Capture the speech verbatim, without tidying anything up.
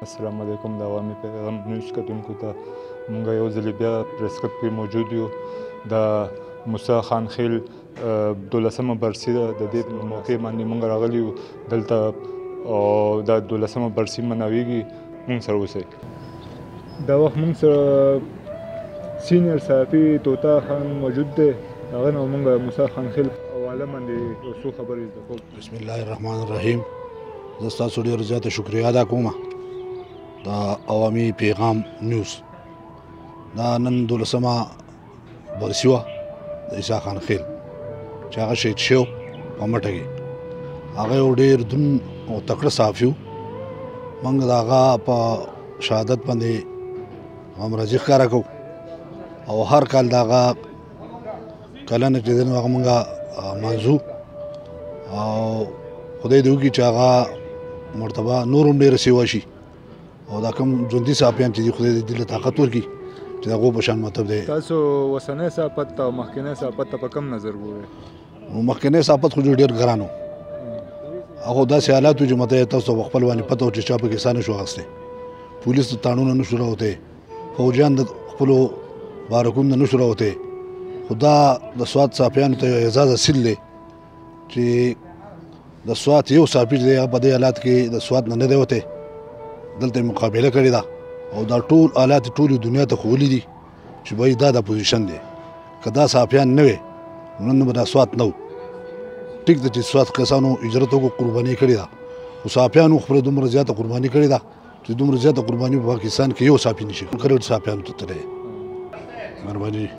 السلام علیکم د عوامي پیغام نیوز کتونکو ته مونږ یو ځل بیا پریس کلب کې موجود یو د موسی خان خیل دولسمه برسي ده. د دې په موقع باندې مونږ راغلي یو دلته او د دولسمه برسي مناویږي. مونږ سره اوسئ. دا وخت مونږ سره سینیر صحافي طوطا خان موجود دی. هغه نه مونږ موسی خان خیل حواله باندې یو څو خبرې زده کوو. بسم الله الرحمن الرحیم. زه ستاسو ډېره زیاته شکریه ادا کوم د عوامي پیغام نیوز. دا نن دولسمه برسي وه د عیسی خان خیل چې هغه شهید شو په مټه کې. هغه یو ډېر دون او تکړه صحافي و. موږ د هغه په شهادت باندې همراضي ښکاره کوو او هر کال د هغه کلنه چې دی نو هغه موږ منځو او خدای دې وکړي چې هغه مرتبه نور هم ډېره سیوا شي او دا کوم ژوندي صحافیان چې دي خدای دې دې له طاقت ورکړي چې د هغو په شان مطلب دی. تاسو اوسنی صحافت ته او مخکینی صحافت ته په کوم نظر ګورئ؟ نو مخکینی صحافت خو ډېر ګران و. هغه داسې حالات و چې مته تاسو په خپل باندې پته و چې چا پکې ساه نه شو اخیستی. پولیس ته تاڼونه نه شو راوتی، فوجیان د خپلو بارکونو نه نشو راوتی. خو دا د سوات صحافیانو ته یو اعزاز حاصل دی چې د سوات یو صحافي چې دی هغه په دې حالات کې د سوات نه نه دی وتی، دلته یې مقابله کړې ده او دا ټول حالات ټولې دنیا ته ښودلي دي چې بهی دا د پوزیشن دی. که دا صحافیان نه وی نن به دا سوات نه و. ټیک ده چې سوات کسانو هجرت وکړو، قرباني کړې ده، خو صحافیانو خپله دومره زیاته قرباني کړې ده چې دومره زیاته قرباني په پاکستان کې یو صحافي نشي کړی. صحافیانو ته تللی. مهرباني.